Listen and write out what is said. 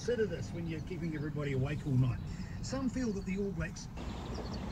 consider this when you're keeping everybody awake all night. Some feel that the All Blacks